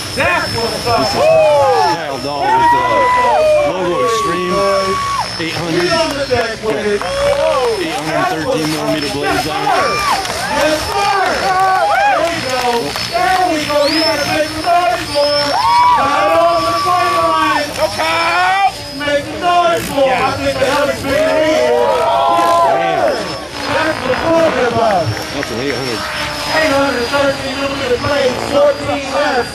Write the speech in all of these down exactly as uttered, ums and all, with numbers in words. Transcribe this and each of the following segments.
That's what's up. This is Kyle Dahl with the Logo Extreme eight hundred. eight thirteen millimeter blades on it. Yes, sir. There we go. There we go. You gotta make the noise more. Right over the point line. Okay. Make the noise more. I think the hell is bigger here. That's what we're talking about. That's an eight hundred. eight thirteen millimeter blade, fourteen left.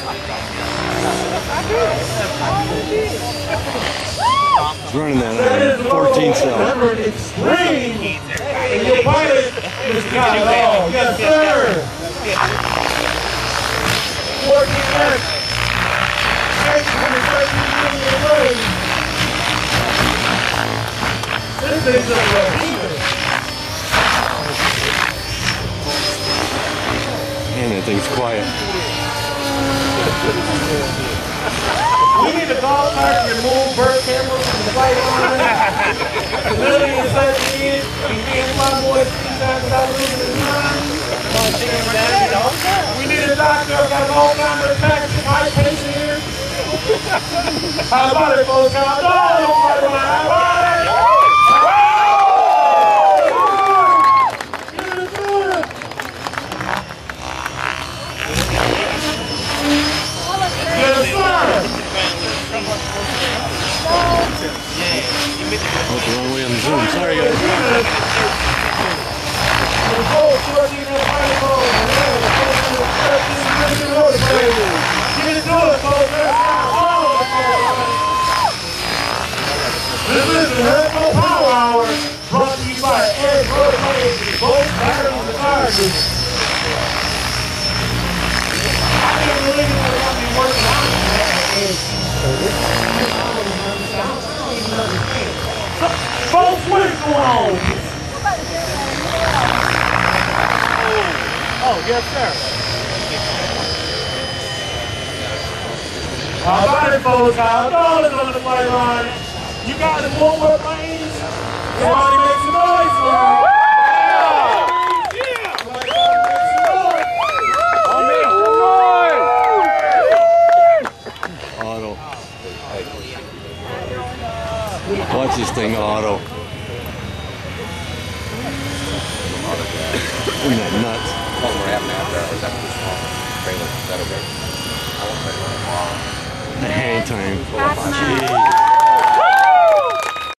It's running that on fourteen cell. Remember, extreme. And your pilot is got it all. Yes, sir. fourteen left. eight thirteen millimeter blade. This thing's a repeater. Man, that thing's quiet. We need a golf cart to remove bird cameras from the flight line. Lily is thirteen. He's being my boy three times without losing his mind. We need a doctor. Got a whole number of packs of white patient here. How about it, folks? How about it? How about it? Oh, the wrong way on the zoom. Sorry, guys. This is the Herco Power Hour, brought to you by Eric Road, both batteries and chargers. I can't believe we're going to be working on folks, what is going on? Oh, yes, sir. How about it, folks? How about it on the flight line? You guys want more planes? Everybody make some noise for me. Watch this thing, Otto. Isn't that nuts? Oh, we're having that there. Or is that too small? Trailer. Is that okay? I won't say that. The hang time. That's Jeez.